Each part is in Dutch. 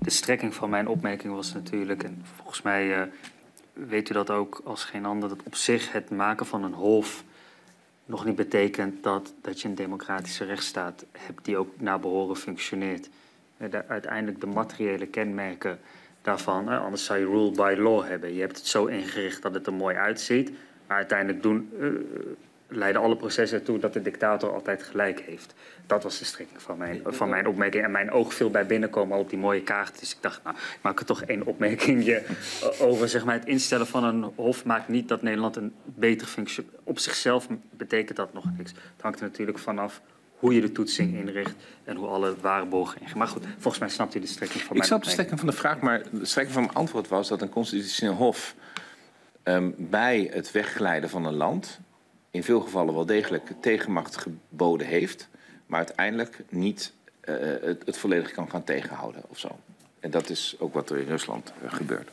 de strekking van mijn opmerking was natuurlijk, en volgens mij weet u dat ook als geen ander, dat op zich het maken van een hof nog niet betekent dat je een democratische rechtsstaat hebt die ook naar behoren functioneert. Uiteindelijk de materiële kenmerken daarvan, anders zou je rule by law hebben. Je hebt het zo ingericht dat het er mooi uitziet, maar uiteindelijk leiden alle processen ertoe dat de dictator altijd gelijk heeft. Dat was de strekking van mijn opmerking. En mijn oog viel bij binnenkomen al op die mooie kaart. Dus ik dacht, nou, ik maak er toch één opmerking over. Zeg maar, het instellen van een hof maakt niet dat Nederland een beter functie... Op zichzelf betekent dat nog niks. Het hangt er natuurlijk vanaf hoe je de toetsing inricht en hoe alle waarborgen ingaan. Maar goed, volgens mij snapt u de strekking van mijn opmerking. Ik snap de strekking van de vraag, maar de strekking van mijn antwoord was dat een constitutioneel hof bij het wegglijden van een land in veel gevallen wel degelijk tegenmacht geboden heeft, maar uiteindelijk niet het volledig kan gaan tegenhouden of zo. En dat is ook wat er in Rusland gebeurt.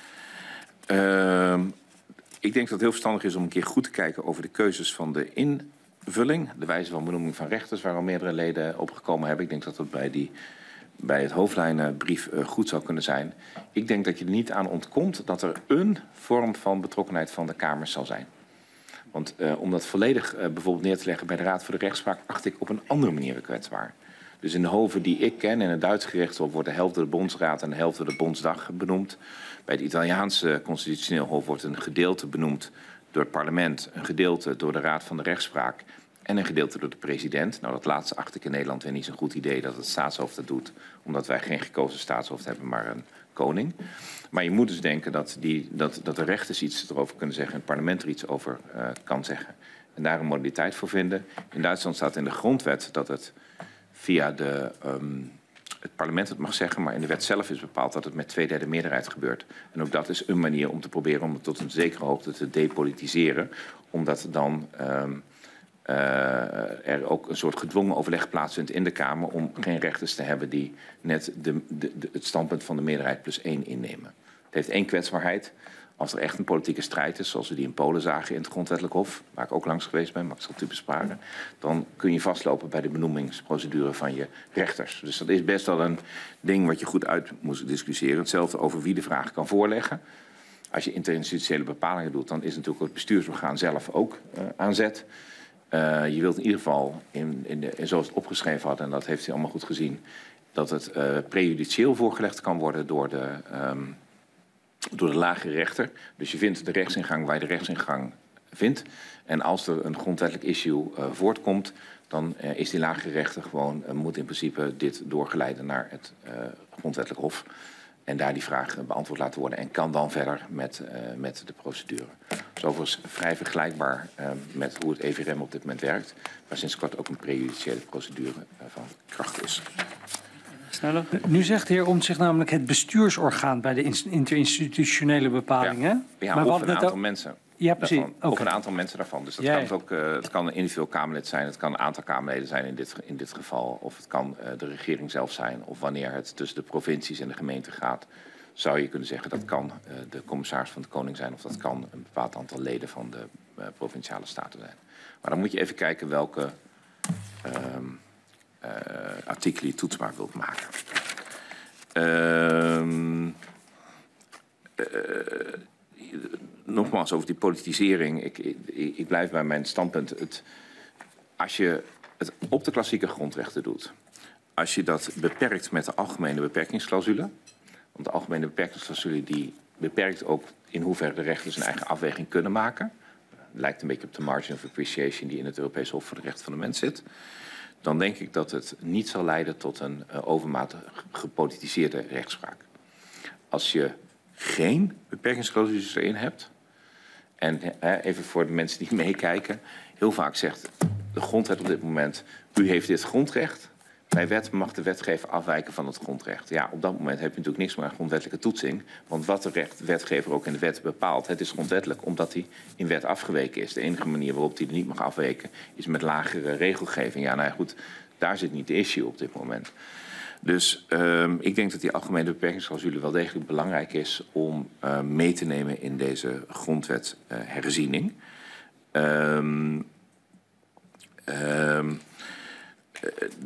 Ik denk dat het heel verstandig is om een keer goed te kijken over de keuzes van de invulling, de wijze van benoeming van rechters, waar al meerdere leden opgekomen hebben. Ik denk dat dat bij het hoofdlijnenbrief goed zou kunnen zijn. Ik denk dat je er niet aan ontkomt dat er een vorm van betrokkenheid van de Kamers zal zijn. Want om dat volledig bijvoorbeeld neer te leggen bij de Raad voor de Rechtspraak acht ik op een andere manier kwetsbaar. Dus in de hoven die ik ken, in het Duitse gerechtshof wordt de helft door de Bondsraad en de helft door de Bondsdag benoemd. Bij het Italiaanse constitutioneel hof wordt een gedeelte benoemd door het parlement, een gedeelte door de Raad van de Rechtspraak en een gedeelte door de president. Nou, dat laatste acht ik in Nederland weer niet zo'n goed idee dat het staatshoofd dat doet, omdat wij geen gekozen staatshoofd hebben, maar een koning. Maar je moet dus denken dat de rechters iets erover kunnen zeggen en het parlement er iets over kan zeggen. En daar een modaliteit voor vinden. In Duitsland staat in de grondwet dat het via het parlement het mag zeggen, maar in de wet zelf is bepaald dat het met 2/3 meerderheid gebeurt. En ook dat is een manier om te proberen om het tot een zekere hoogte te depolitiseren, omdat dan er ook een soort gedwongen overleg plaatsvindt in de Kamer om geen rechters te hebben die net het standpunt van de meerderheid +1 innemen. Het heeft één kwetsbaarheid. Als er echt een politieke strijd is, zoals we die in Polen zagen in het grondwettelijk hof, waar ik ook langs geweest ben, maar ik zal het u besparen, dan kun je vastlopen bij de benoemingsprocedure van je rechters. Dus dat is best wel een ding wat je goed uit moet discussiëren. Hetzelfde over wie de vraag kan voorleggen. Als je interinstitutionele bepalingen doet, dan is natuurlijk het bestuursorgaan zelf ook aan zet. Je wilt in ieder geval, zoals het opgeschreven had, en dat heeft u allemaal goed gezien, dat het prejudicieel voorgelegd kan worden door de lagere rechter. Dus je vindt de rechtsingang waar je de rechtsingang vindt. En als er een grondwettelijk issue voortkomt, dan is die lagere rechter gewoon, moet in principe dit doorgeleiden naar het grondwettelijk hof. En daar die vraag beantwoord laten worden. En kan dan verder met de procedure. Dat is overigens vrij vergelijkbaar met hoe het EVRM op dit moment werkt. Waar sinds kort ook een prejudiciële procedure van kracht is. Sneller. Nu zegt de heer Omtzigt namelijk het bestuursorgaan bij de interinstitutionele bepalingen. Ja, maar of een aantal mensen. Ja, precies. Okay. Of een aantal mensen daarvan. Dus dat kan ook, het kan een individueel Kamerlid zijn, het kan een aantal Kamerleden zijn in dit geval. Of het kan de regering zelf zijn. Of wanneer het tussen de provincies en de gemeente gaat, zou je kunnen zeggen dat kan de commissaris van de Koning zijn. Of dat kan een bepaald aantal leden van de provinciale staten zijn. Maar dan moet je even kijken welke artikelen je toetsbaar wilt maken. Nogmaals over die politisering. Ik blijf bij mijn standpunt. Als je het op de klassieke grondrechten doet, als je dat beperkt met de algemene beperkingsclausule, want de algemene beperkingsclausule die beperkt ook in hoeverre de rechters een eigen afweging kunnen maken, lijkt een beetje op de margin of appreciation die in het Europees Hof voor de Rechten van de Mens zit, dan denk ik dat het niet zal leiden tot een overmatig gepolitiseerde rechtspraak. Als je geen beperkingsclausules erin hebt, en even voor de mensen die meekijken, heel vaak zegt de grondwet op dit moment, u heeft dit grondrecht, bij wet mag de wetgever afwijken van het grondrecht. Ja, op dat moment heb je natuurlijk niks meer aan grondwettelijke toetsing, want wat de wetgever ook in de wet bepaalt, het is grondwettelijk omdat hij in wet afgeweken is. De enige manier waarop hij er niet mag afwijken is met lagere regelgeving. Ja, nou ja, goed, daar zit niet de issue op dit moment. Dus ik denk dat die algemene beperkingsclausule wel degelijk belangrijk is om mee te nemen in deze grondwetherziening.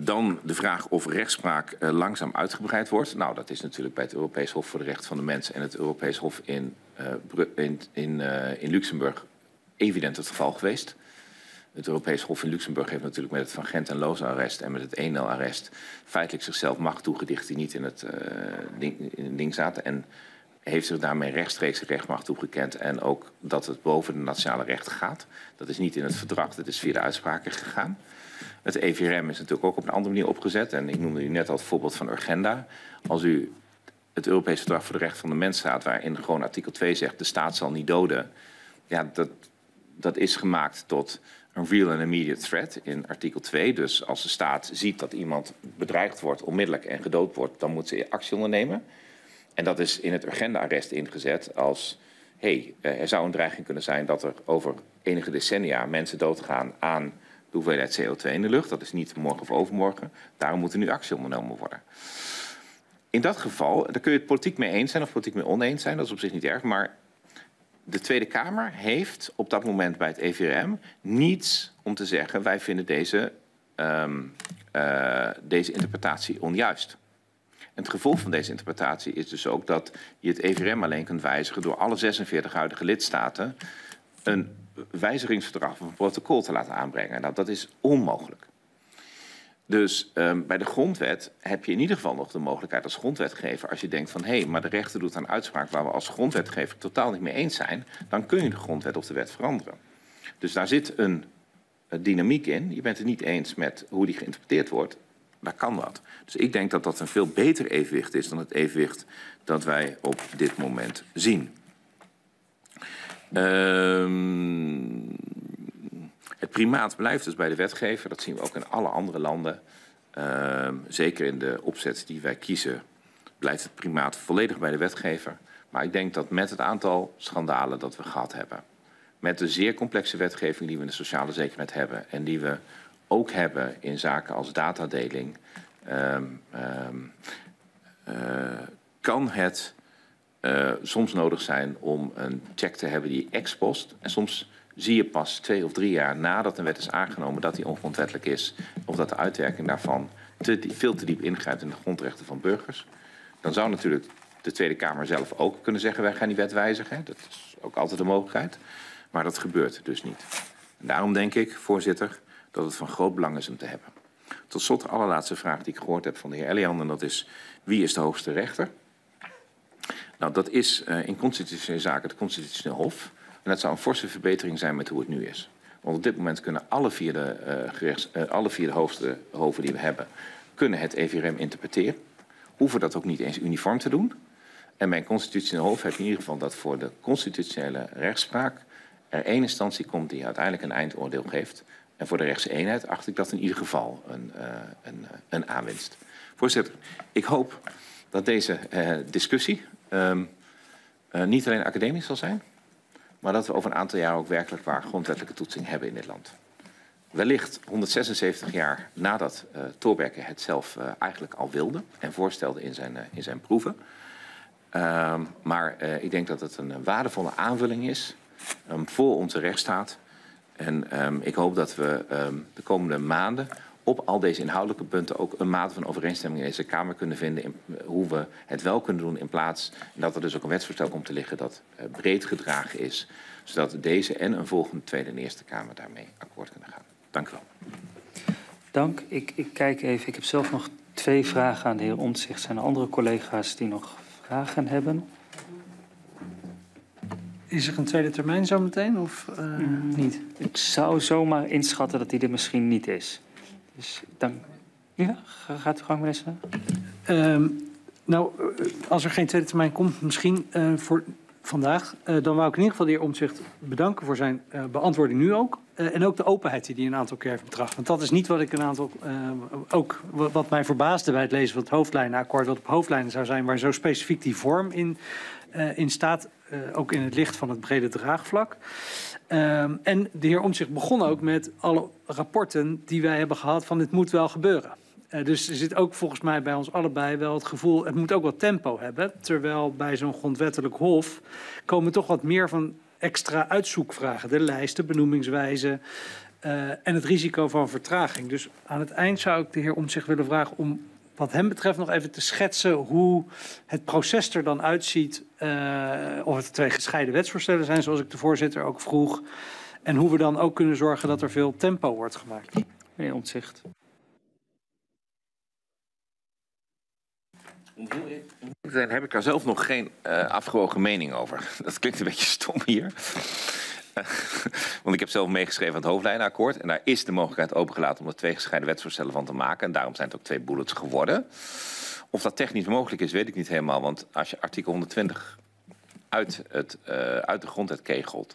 Dan de vraag of rechtspraak langzaam uitgebreid wordt. Nou, dat is natuurlijk bij het Europees Hof voor de Rechten van de Mens en het Europees Hof in Luxemburg evident het geval geweest. Het Europees Hof in Luxemburg heeft natuurlijk met het Van Gent en Loos-arrest en met het 1-0-arrest feitelijk zichzelf macht toegedicht die niet in het ding zaten. En heeft zich daarmee rechtstreeks rechtmacht toegekend en ook dat het boven de nationale rechten gaat. Dat is niet in het verdrag, dat is via de uitspraken gegaan. Het EVRM is natuurlijk ook op een andere manier opgezet. En ik noemde u net al het voorbeeld van Urgenda. Als u het Europees Verdrag voor de Rechten van de Mens staat, waarin gewoon artikel 2 zegt, de staat zal niet doden. Ja, dat is gemaakt tot een real and immediate threat in artikel 2. Dus als de staat ziet dat iemand bedreigd wordt, onmiddellijk en gedood wordt, dan moet ze actie ondernemen. En dat is in het Urgenda-arrest ingezet als, er zou een dreiging kunnen zijn dat er over enige decennia mensen doodgaan aan de hoeveelheid CO2 in de lucht. Dat is niet morgen of overmorgen. Daarom moet er nu actie ondernomen worden. In dat geval, daar kun je het politiek mee eens zijn of politiek mee oneens zijn. Dat is op zich niet erg. Maar de Tweede Kamer heeft op dat moment bij het EVRM niets om te zeggen, wij vinden deze interpretatie onjuist. En het gevolg van deze interpretatie is dus ook dat je het EVRM alleen kunt wijzigen door alle 46 huidige lidstaten een wijzigingsverdrag of een protocol te laten aanbrengen. Nou, dat is onmogelijk. Dus bij de grondwet heb je in ieder geval nog de mogelijkheid als grondwetgever, als je denkt van maar de rechter doet een uitspraak waar we als grondwetgever totaal niet mee eens zijn, dan kun je de grondwet of de wet veranderen. Dus daar zit een dynamiek in. Je bent het niet eens met hoe die geïnterpreteerd wordt. Daar kan wat. Dus ik denk dat dat een veel beter evenwicht is dan het evenwicht dat wij op dit moment zien. Het primaat blijft dus bij de wetgever. Dat zien we ook in alle andere landen. Zeker in de opzet die wij kiezen blijft het primaat volledig bij de wetgever. Maar ik denk dat met het aantal schandalen dat we gehad hebben, met de zeer complexe wetgeving die we in de sociale zekerheid hebben en die we ook hebben in zaken als datadeling, kan het soms nodig zijn om een check te hebben die ex post. En soms zie je pas 2 of 3 jaar nadat een wet is aangenomen dat die ongrondwettelijk is, of dat de uitwerking daarvan veel te diep ingrijpt in de grondrechten van burgers. Dan zou natuurlijk de Tweede Kamer zelf ook kunnen zeggen, wij gaan die wet wijzigen. Dat is ook altijd een mogelijkheid. Maar dat gebeurt dus niet. En daarom denk ik, voorzitter, dat het van groot belang is om te hebben. Tot slot de allerlaatste vraag die ik gehoord heb van de heer Elian, en dat is, wie is de hoogste rechter? Nou, dat is in constitutionele zaken het Constitutioneel Hof. En dat zou een forse verbetering zijn met hoe het nu is. Want op dit moment kunnen alle vier de hoogste hoven die we hebben, kunnen het EVRM interpreteren. Hoeven dat ook niet eens uniform te doen. En bij een Constitutioneel Hof heb je in ieder geval dat voor de constitutionele rechtspraak er één instantie komt die uiteindelijk een eindoordeel geeft. En voor de rechtseenheid acht ik dat in ieder geval een aanwinst. Voorzitter, ik hoop dat deze discussie niet alleen academisch zal zijn, maar dat we over een aantal jaar ook werkelijk waar grondwettelijke toetsing hebben in dit land. Wellicht 176 jaar nadat Thorbecke het zelf eigenlijk al wilde en voorstelde in zijn proeven. Maar ik denk dat het een waardevolle aanvulling is voor onze rechtsstaat. En ik hoop dat we de komende maanden op al deze inhoudelijke punten ook een mate van overeenstemming in deze Kamer kunnen vinden in hoe we het wel kunnen doen in plaats dat er dus ook een wetsvoorstel komt te liggen dat breed gedragen is, zodat deze en een volgende Tweede en Eerste Kamer daarmee akkoord kunnen gaan. Dank u wel. Dank. Ik kijk even. Ik heb zelf nog 2 vragen aan de heer Omtzigt. Zijn er andere collega's die nog vragen hebben? Is er een tweede termijn zo meteen of niet? Ik zou zomaar inschatten dat die er misschien niet is. Dus dank. Ja, gaat u gang, minister. Nou, als er geen tweede termijn komt, misschien voor vandaag, dan wou ik in ieder geval de heer Omtzigt bedanken voor zijn beantwoording nu ook. En ook de openheid die hij een aantal keer heeft betracht. Want dat is niet wat ik ook wat mij verbaasde bij het lezen van het hoofdlijnenakkoord, wat op hoofdlijnen zou zijn, waar zo specifiek die vorm in staat, ook in het licht van het brede draagvlak. En de heer Omtzigt begon ook met alle rapporten die wij hebben gehad van dit moet wel gebeuren. Dus er zit ook volgens mij bij ons allebei wel het gevoel, het moet ook wat tempo hebben. Terwijl bij zo'n grondwettelijk hof komen toch wat meer van extra uitzoekvragen. De lijsten, benoemingswijze, en het risico van vertraging. Dus aan het eind zou ik de heer Omtzigt willen vragen om wat hem betreft nog even te schetsen hoe het proces er dan uitziet. Of het 2 gescheiden wetsvoorstellen zijn, zoals ik de voorzitter ook vroeg. En hoe we dan ook kunnen zorgen dat er veel tempo wordt gemaakt. Meneer Omtzigt. Om heel eerlijk te zijn heb ik daar zelf nog geen afgewogen mening over. Dat klinkt een beetje stom hier. Want ik heb zelf meegeschreven aan het hoofdlijnenakkoord. En daar is de mogelijkheid opengelaten om er 2 gescheiden wetsvoorstellen van te maken. En daarom zijn het ook 2 bullets geworden. Of dat technisch mogelijk is, weet ik niet helemaal. Want als je artikel 120 uit de grondwet kegelt,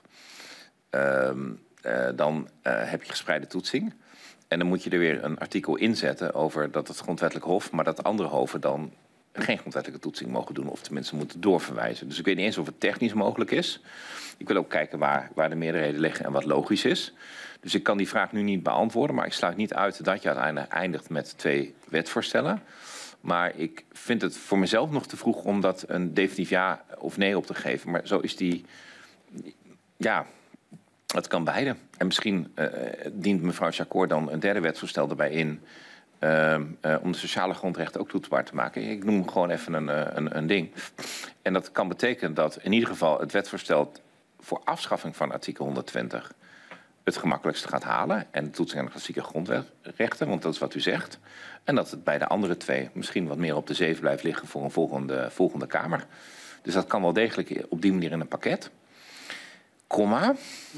dan heb je gespreide toetsing. En dan moet je er weer een artikel inzetten over dat het grondwettelijk hof, maar dat andere hoven dan geen grondwettelijke toetsing mogen doen, of tenminste moeten doorverwijzen. Dus ik weet niet eens of het technisch mogelijk is. Ik wil ook kijken waar de meerderheden liggen en wat logisch is. Dus ik kan die vraag nu niet beantwoorden, maar ik sluit niet uit dat je uiteindelijk eindigt met 2 wetsvoorstellen. Maar ik vind het voor mezelf nog te vroeg om dat een definitief ja of nee op te geven. Maar zo is die, ja, het kan beide. En misschien dient mevrouw Chakor dan een 3e wetsvoorstel erbij in, om de sociale grondrechten ook toetsbaar te maken. Ik noem gewoon even een ding. En dat kan betekenen dat in ieder geval het wetsvoorstel voor afschaffing van artikel 120 het gemakkelijkste gaat halen. En de toetsing aan de klassieke grondrechten, want dat is wat u zegt. En dat het bij de andere 2 misschien wat meer op de 7 blijft liggen voor een volgende Kamer. Dus dat kan wel degelijk op die manier in een pakket. Komma.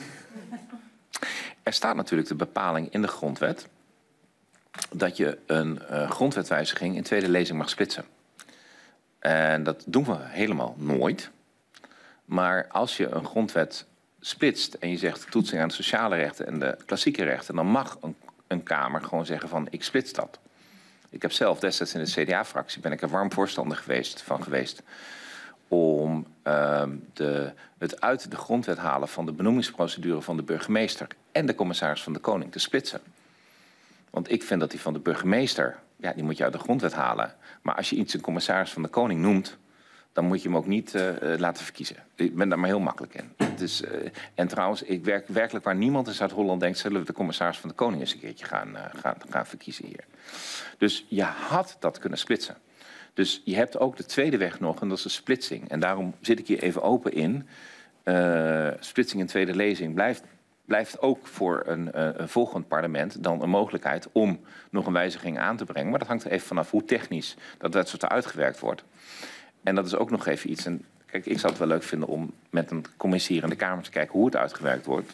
Er staat natuurlijk de bepaling in de grondwet dat je een grondwetwijziging in 2e lezing mag splitsen. En dat doen we helemaal nooit. Maar als je een grondwet splitst en je zegt toetsing aan de sociale rechten en de klassieke rechten, dan mag een Kamer gewoon zeggen van ik splits dat. Ik heb zelf destijds in de CDA-fractie ben ik er warm voorstander geweest om het uit de grondwet halen van de benoemingsprocedure van de burgemeester en de commissaris van de Koning te splitsen. Want ik vind dat die van de burgemeester, ja, die moet je uit de grondwet halen. Maar als je iets een commissaris van de Koning noemt, dan moet je hem ook niet laten verkiezen. Ik ben daar maar heel makkelijk in. Dus, en trouwens, ik werkelijk waar niemand in Zuid-Holland denkt, zullen we de commissaris van de Koning eens een keertje gaan verkiezen hier. Dus je had dat kunnen splitsen. Dus je hebt ook de 2e weg nog, en dat is de splitsing. En daarom zit ik hier even open in. Splitsing in 2e lezing blijft ook voor een volgend parlement dan een mogelijkheid om nog een wijziging aan te brengen. Maar dat hangt er even vanaf hoe technisch dat soort uitgewerkt wordt. En dat is ook nog even iets. En kijk, ik zou het wel leuk vinden om met een commissie hier in de Kamer te kijken hoe het uitgewerkt wordt.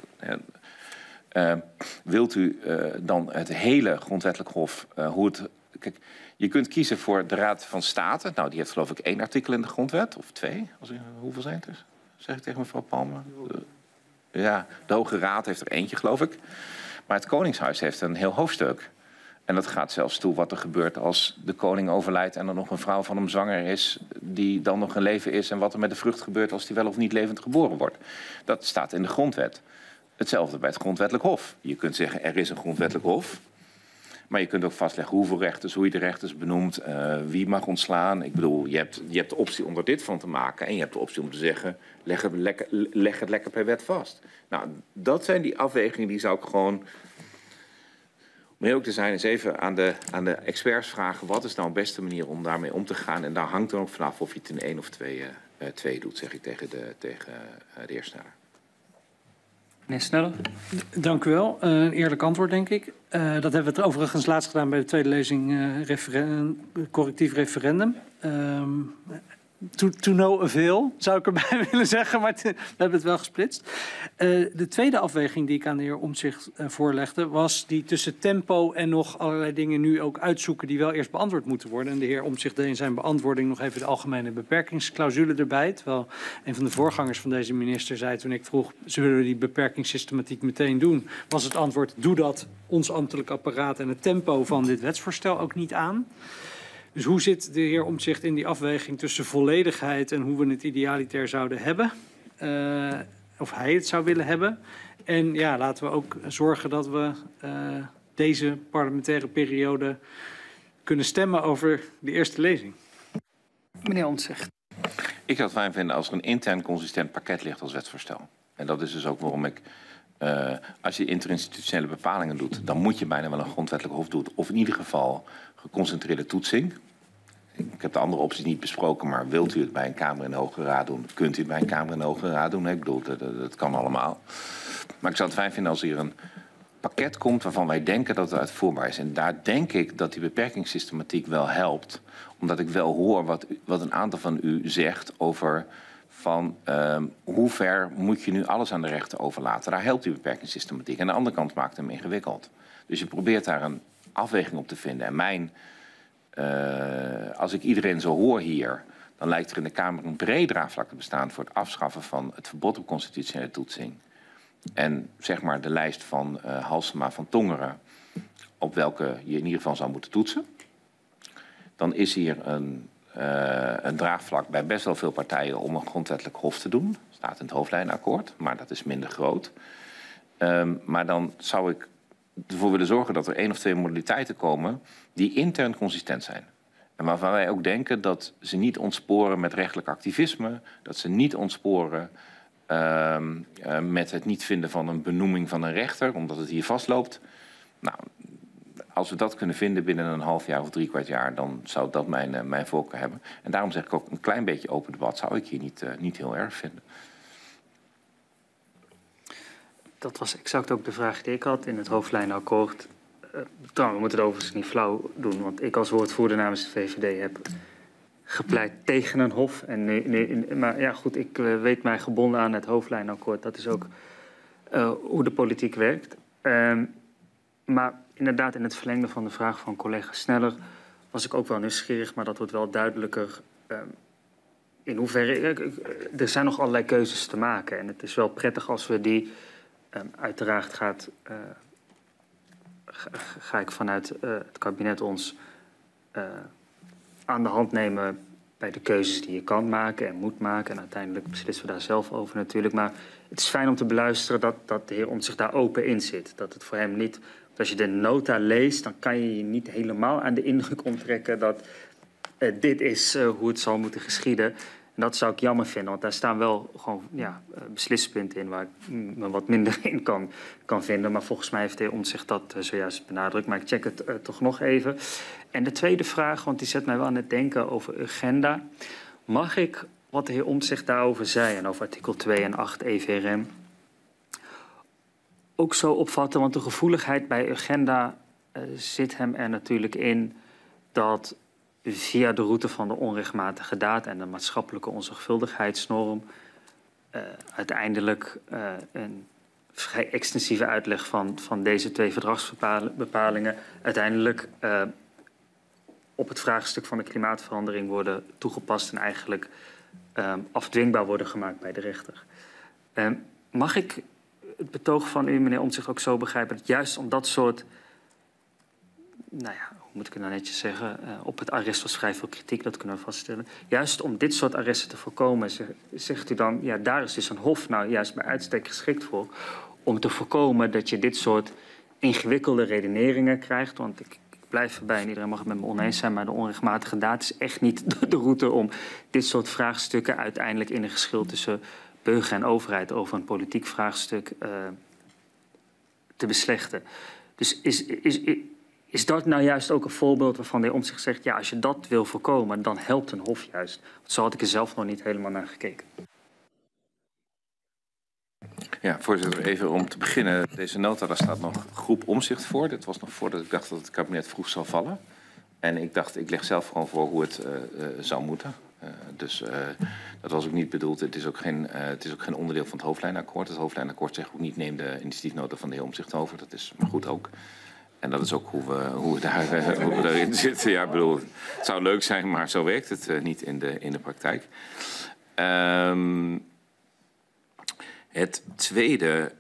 Wilt u dan het hele grondwettelijk hof, kijk, je kunt kiezen voor de Raad van State. Nou, die heeft geloof ik 1 artikel in de grondwet, of 2. Hoeveel zijn het er? Zeg ik tegen mevrouw Palmer. Ja, de Hoge Raad heeft er eentje, geloof ik. Maar het Koningshuis heeft een heel hoofdstuk. En dat gaat zelfs toe wat er gebeurt als de koning overlijdt en er nog een vrouw van hem zwanger is, die dan nog in leven is, en wat er met de vrucht gebeurt als die wel of niet levend geboren wordt. Dat staat in de grondwet. Hetzelfde bij het grondwettelijk hof. Je kunt zeggen, er is een grondwettelijk hof. Maar je kunt ook vastleggen hoeveel rechters, hoe je de rechters benoemt, wie mag ontslaan. Ik bedoel, je hebt de optie om er dit van te maken. En je hebt de optie om te zeggen, leg het lekker per wet vast. Nou, dat zijn die afwegingen die zou ik gewoon, om heel ook te zijn, eens even aan de experts vragen, wat is nou de beste manier om daarmee om te gaan? En daar hangt dan ook vanaf of je het in 1 of 2 doet, zeg ik tegen de eerste. Meneer Sneller. Dank u wel. Een eerlijk antwoord, denk ik. Dat hebben we het overigens laatst gedaan bij de 2e lezing correctief referendum. To no avail, zou ik erbij willen zeggen, maar we hebben het wel gesplitst. De tweede afweging die ik aan de heer Omtzigt voorlegde, was die tussen tempo en nog allerlei dingen nu ook uitzoeken die wel eerst beantwoord moeten worden. En de heer Omtzigt deed in zijn beantwoording nog even de algemene beperkingsclausule erbij. Terwijl een van de voorgangers van deze minister zei toen ik vroeg, zullen we die beperkingssystematiek meteen doen? Was het antwoord, doe dat ons ambtelijk apparaat en het tempo van dit wetsvoorstel ook niet aan. Dus hoe zit de heer Omtzigt in die afweging tussen volledigheid en hoe we het idealitair zouden hebben? Of hij het zou willen hebben? En ja, laten we ook zorgen dat we deze parlementaire periode kunnen stemmen over de eerste lezing. Meneer Omtzigt. Ik zou het fijn vinden als er een intern consistent pakket ligt als wetsvoorstel. En dat is dus ook waarom ik als je interinstitutionele bepalingen doet, dan moet je bijna wel een grondwettelijk hof doen. Of in ieder geval geconcentreerde toetsing. Ik heb de andere opties niet besproken, maar wilt u het bij een Kamer in de Hoge Raad doen? Kunt u het bij een Kamer in de Hoge Raad doen? Ik bedoel, dat kan allemaal. Maar ik zou het fijn vinden als hier een pakket komt waarvan wij denken dat het uitvoerbaar is. En daar denk ik dat die beperkingssystematiek wel helpt. Omdat ik wel hoor wat een aantal van u zegt over van hoe ver moet je nu alles aan de rechter overlaten. Daar helpt die beperkingssystematiek. En aan de andere kant maakt hem ingewikkeld. Dus je probeert daar een afweging op te vinden. En als ik iedereen zo hoor hier, dan lijkt er in de Kamer een breed draagvlak te bestaan voor het afschaffen van het verbod op constitutionele toetsing. En zeg maar de lijst van Halsema van Tongeren, op welke je in ieder geval zou moeten toetsen. Dan is hier een draagvlak bij best wel veel partijen om een grondwettelijk hof te doen. Dat staat in het hoofdlijnenakkoord, maar dat is minder groot. Maar dan zou ik ervoor willen zorgen dat er 1 of 2 modaliteiten komen die intern consistent zijn. En waarvan wij ook denken dat ze niet ontsporen met rechtelijk activisme, dat ze niet ontsporen met het niet vinden van een benoeming van een rechter, omdat het hier vastloopt. Nou, als we dat kunnen vinden binnen een half jaar of 3/4 jaar, dan zou dat mijn voorkeur hebben. En daarom zeg ik ook een klein beetje open debat zou ik hier niet heel erg vinden. Dat was exact ook de vraag die ik had in het hoofdlijnenakkoord. We moeten het overigens niet flauw doen, want ik als woordvoerder namens de VVD heb gepleit tegen een hof. Maar ja, goed, ik weet mij gebonden aan het hoofdlijnenakkoord. Dat is ook hoe de politiek werkt. Maar inderdaad, in het verlengde van de vraag van collega Sneller was ik ook wel nieuwsgierig, maar dat wordt wel duidelijker. In hoeverre, er zijn nog allerlei keuzes te maken. En het is wel prettig als we die, uiteraard ga ik vanuit het kabinet ons aan de hand nemen bij de keuzes die je kan maken en moet maken. En uiteindelijk beslissen we daar zelf over natuurlijk. Maar het is fijn om te beluisteren dat de heer Omtzigt daar open in zit. Dat het voor hem niet, als je de nota leest, dan kan je je niet helemaal aan de indruk onttrekken dat dit is hoe het zal moeten geschieden. En dat zou ik jammer vinden, want daar staan wel gewoon beslisspunten in waar ik me wat minder in kan vinden. Maar volgens mij heeft de heer Omtzigt dat zojuist benadrukt. Maar ik check het toch nog even. En de tweede vraag, want die zet mij wel aan het denken over agenda. Mag ik wat de heer Omtzigt daarover zei en over artikel 2 en 8 EVRM ook zo opvatten? Want de gevoeligheid bij agenda zit hem er natuurlijk in dat via de route van de onrechtmatige daad en de maatschappelijke onzorgvuldigheidsnorm uiteindelijk een vrij extensieve uitleg van deze 2 verdragsbepalingen uiteindelijk op het vraagstuk van de klimaatverandering worden toegepast en eigenlijk afdwingbaar worden gemaakt bij de rechter. Mag ik het betoog van u, meneer Omtzigt, ook zo begrijpen dat juist om dat soort, nou ja, hoe moet ik het nou netjes zeggen, op het arrest was vrij veel kritiek, dat kunnen we vaststellen. Juist om dit soort arresten te voorkomen, zegt u dan, ja, daar is dus een hof nou juist bij uitstek geschikt voor, om te voorkomen dat je dit soort ingewikkelde redeneringen krijgt. Want ik blijf erbij en iedereen mag het met me oneens zijn, maar de onrechtmatige daad is echt niet de route om dit soort vraagstukken uiteindelijk in een geschil tussen burger en overheid over een politiek vraagstuk te beslechten. Dus is dat nou juist ook een voorbeeld waarvan de heer Omtzigt zegt, ja, als je dat wil voorkomen, dan helpt een hof juist. Want zo had ik er zelf nog niet helemaal naar gekeken. Ja, voorzitter, even om te beginnen. Deze nota, daar staat nog groep Omtzigt voor. Dit was nog voordat ik dacht dat het kabinet vroeg zou vallen. En ik dacht, ik leg zelf gewoon voor hoe het zou moeten. Dus dat was ook niet bedoeld. Het is ook geen onderdeel van het hoofdlijnenakkoord. Het hoofdlijnenakkoord zegt ook niet, neem de initiatiefnota van de heer Omtzigt over. Dat is maar goed ook. En dat is ook hoe we daarin zitten. Ja, ik bedoel, het zou leuk zijn, maar zo werkt het niet in de praktijk. Het tweede.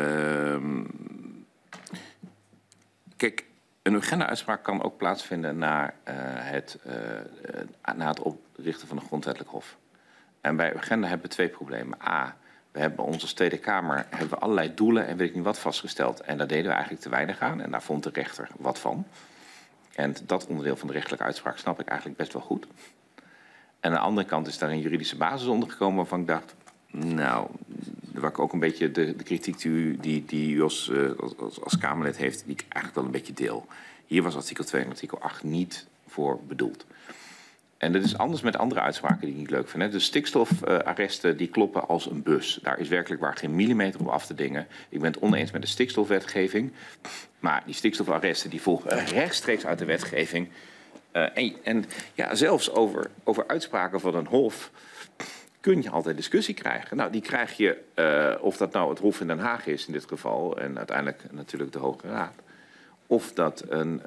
Kijk, een agenda-uitspraak kan ook plaatsvinden na het oprichten van een grondwettelijk hof. En bij agenda hebben we 2 problemen. A, we hebben ons als Tweede Kamer allerlei doelen en weet ik niet wat vastgesteld. En daar deden we eigenlijk te weinig aan. En daar vond de rechter wat van. En dat onderdeel van de rechtelijke uitspraak snap ik eigenlijk best wel goed. En aan de andere kant is daar een juridische basis ondergekomen waarvan ik dacht, nou, waar ik ook een beetje de kritiek die u als Kamerlid heeft, die ik eigenlijk wel een beetje deel. Hier was artikel 2 en artikel 8 niet voor bedoeld. En dat is anders met andere uitspraken die ik niet leuk vind. Hè. De stikstofarresten die kloppen als een bus. Daar is werkelijk waar geen millimeter op af te dingen. Ik ben het oneens met de stikstofwetgeving. Maar die stikstofarresten die volgen rechtstreeks uit de wetgeving. En ja, zelfs over uitspraken van een hof kun je altijd discussie krijgen. Nou, die krijg je, of dat nou het Hof in Den Haag is in dit geval, en uiteindelijk natuurlijk de Hoge Raad. Of dat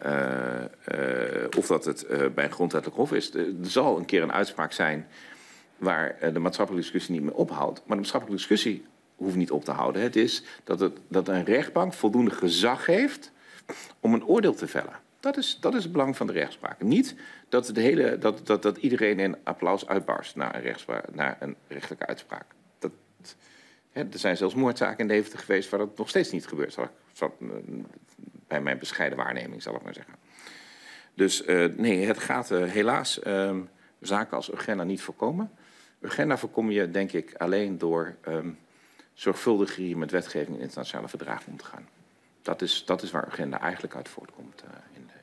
het bij een grondwettelijk hof is. Er zal een keer een uitspraak zijn waar de maatschappelijke discussie niet meer ophoudt. Maar de maatschappelijke discussie hoeft niet op te houden. Het is dat een rechtbank voldoende gezag heeft om een oordeel te vellen. Dat is het belang van de rechtspraak. Niet dat iedereen in applaus uitbarst naar een rechtelijke uitspraak. Er zijn zelfs moordzaken in Deventer geweest waar dat nog steeds niet gebeurt. Bij mijn bescheiden waarneming, zal ik maar zeggen. Dus nee, het gaat helaas zaken als Urgenda niet voorkomen. Urgenda voorkom je, denk ik, alleen door zorgvuldig hier met wetgeving en internationale verdragen om te gaan. Dat is waar Urgenda eigenlijk uit voortkomt in